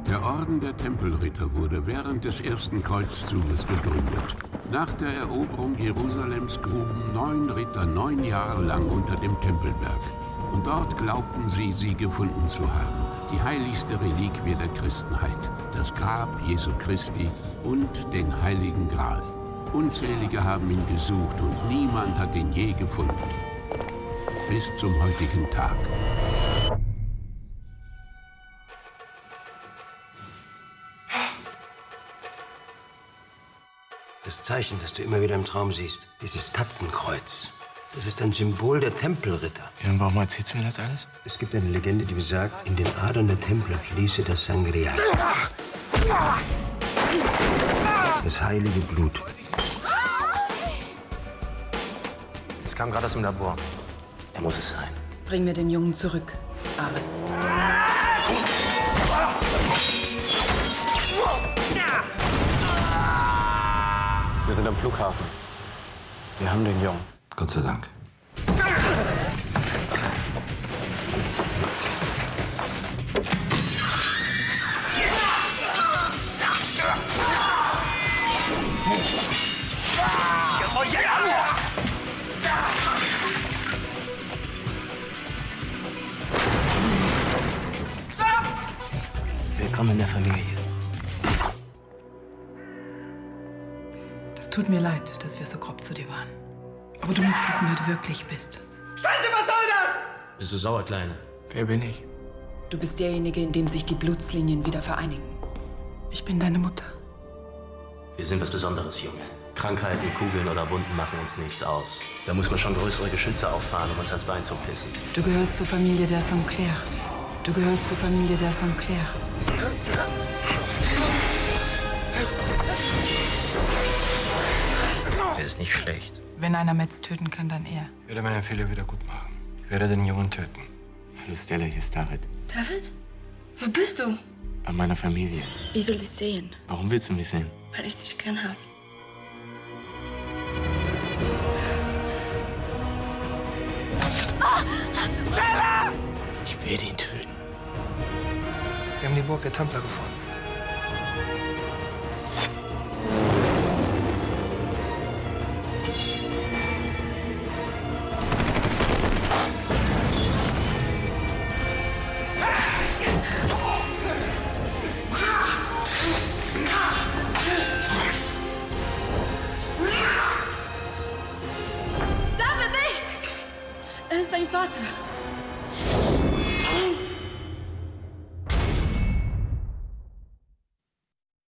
Der Orden der Tempelritter wurde während des ersten Kreuzzuges gegründet. Nach der Eroberung Jerusalems gruben 9 Ritter 9 Jahre lang unter dem Tempelberg. Und dort glaubten sie, sie gefunden zu haben. Die heiligste Reliquie der Christenheit, das Grab Jesu Christi und den Heiligen Gral. Unzählige haben ihn gesucht und niemand hat ihn je gefunden. Bis zum heutigen Tag. Das Zeichen, das du immer wieder im Traum siehst, dieses Tatzenkreuz, das ist ein Symbol der Tempelritter. Ja, und warum erzählst du mir das alles? Es gibt eine Legende, die besagt, in den Adern der Templer fließe das Sangria. Das heilige Blut. Das kam gerade aus dem Labor. Er muss es sein. Bring mir den Jungen zurück, Ares. Wir sind am Flughafen. Wir haben den Jungen. Gott sei Dank. Willkommen in der Familie. Es tut mir leid, dass wir so grob zu dir waren. Aber du musst wissen, wer du wirklich bist. Scheiße, was soll das? Bist du sauer, Kleine? Wer bin ich? Du bist derjenige, in dem sich die Blutslinien wieder vereinigen. Ich bin deine Mutter. Wir sind was Besonderes, Junge. Krankheiten, Kugeln oder Wunden machen uns nichts aus. Da muss man schon größere Geschütze auffahren, um uns ans Bein zu pissen. Du gehörst zur Familie der Sinclair. Du gehörst zur Familie der Sinclair. Er ist nicht schlecht. Wenn einer Metz töten kann, dann er. Ich werde meinen Fehler wieder gut machen. Ich werde den Jungen töten. Hallo Stella, hier ist David. David? Wo bist du? Bei meiner Familie. Ich will dich sehen, Warum willst du mich sehen? weil ich dich gern habe. Ich werde ihn töten. Wir haben die Burg der Templer gefunden.